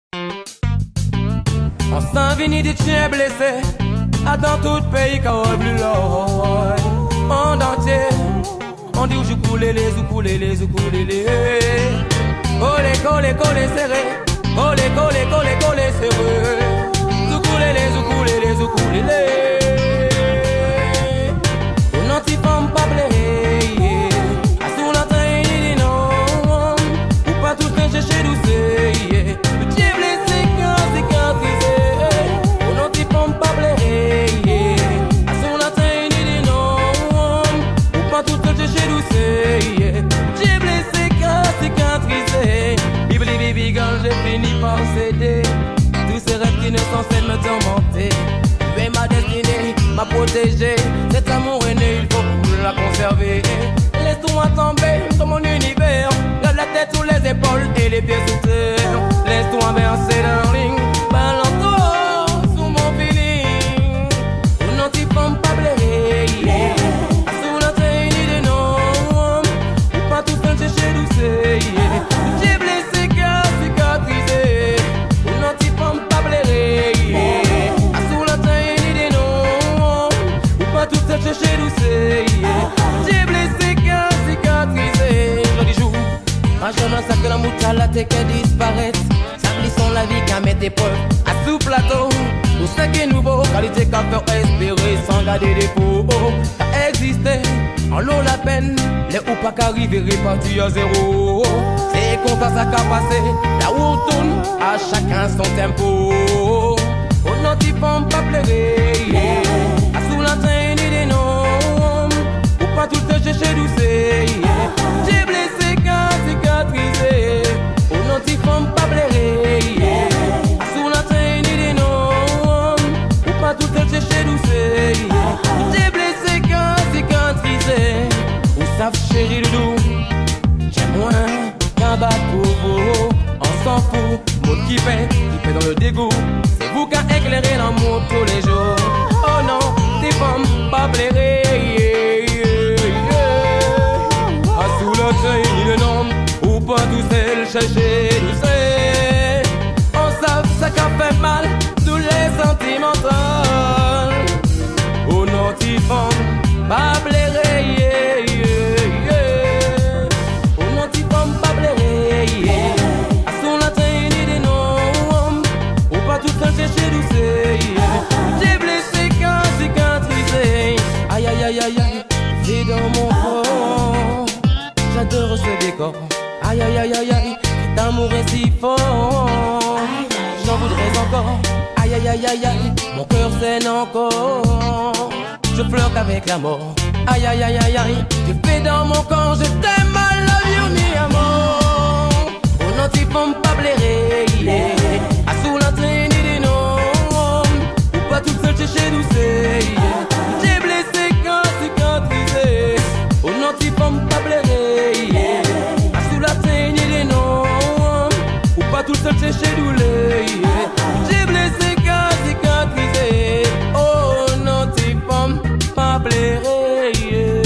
On s'en vient des tiens blessés, dans tout pays qui a plus l'or. Monde entier, on dit où je coule les ukulélés, ukulélés. Collé, collé, collé, serré. Collé, collé, collé, collé, serré. Ukulélés, ukulélés, ukulélés. On n'en t'y femme pas blé. À sous la traîne, il dit non. Ou pas tout un chercher douce. Le tien blessé, quand cicatrisé. On n'en t'y femme pas blé. À sous la traîne, il dit non. Ou pas tout un chercher douce. J'ai blessé, quand cicatrisé. Bibi, quand j'ai fini par céder. Tous ces rêves qui ne sont censés me tourmenter. Tu es ma destinée, ma protégée. Cet amour est né, il faut la conserver. Laisse-toi tomber dans mon univers. Garde la tête sous les épaules et les pieds sous terre. Laisse-toi verser darling. Balance-toi sous mon feeling. On n'en t'y femme pas blé. Sous la traîne des noms. Ou pas tout seul chercher douce. J'ai blessé car cicatrisé. On n'en t'y femme pas blé. Sous la traîne des noms. Ou pas tout seul chercher douce. J'ai blessé car cicatrisé. Joli jour. Un jeune sac de la moutala t'es qu'elle disparaître. S'applissons la vie qu'à mettre épreuve. À sous plateau. Tout ce qui est nouveau. Qualité qu'à faire espérer sans garder des faux. T'as existé. En l'eau la peine. Les ou pas qu'arriver répartis à zéro. C'est comme ça qu'a passé. Là où on tourne. À chacun son tempo. On n'en t'y femme pas pleurer. À sous la traîne des noms. Ou pas tout le chercher douce. J'ai blessé qu'à cicatrisé. On n'en t'y femme pas pleurer. À sous la traîne des noms. Ou pas tout le chercher douce. J'ai blessé qu'à cicatrisé. Ou savent chéri doudou. J'aime moins qu'un bat pour vous. On s'en fout, mode qui fait dans le dégoût. C'est vous qui éclairez l'amour tous les jours. Oh non, t'es femmes pas blairer. À sous la traîne de nom, ou pas tout seul chercher douce. On savent ça qu'a fait mal, tous les sentimentaux. Oh non, t'es femmes pas blairer. Oh non, t'es femmes pas blairer. Tout seul chercher douce. J'ai blessé quand cicatrisé. Aïe aïe aïe aïe aïe. C'est dans mon corps. J'adore ce décor. Aïe aïe aïe aïe aïe. Cet amour est si fort. J'en voudrais encore. Aïe aïe aïe aïe aïe. Mon cœur saigne encore. Je pleure qu'avec la mort. Aïe aïe aïe aïe aïe. Tu fais dans mon corps. Je t'aime à love you mi amour. On n'en t'y femme pas blairer. À sous la traîne des noms. Ou pas tout seul chercher douce. J'ai blessé quand cicatrisé. On n'en t'y femme pas blairer. À sous la traîne des noms. Ou pas tout seul chercher douce. J'ai blessé quand cicatrisé. Oh non t'y femme pas blairer.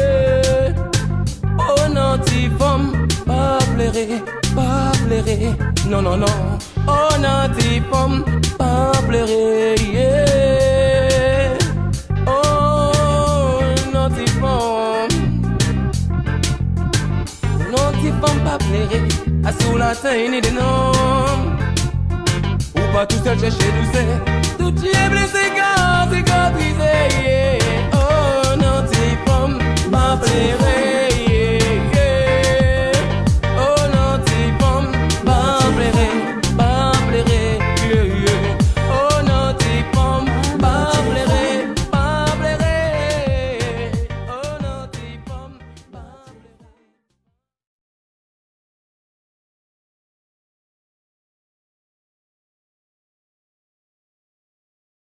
Oh non t'y femme pas blairer. Pas pleurer, non, non, non. Oh non, t'y femme, pas pleurer, yeah. Oh non, t'y femme. Non, t'y femme, pas pleurer. À sous la traîne des noms. Ou pas tout seul chercher douce. Tout y est blessé, quand cicatrisé, yeah. Oh non, t'y femme, pas pleurer.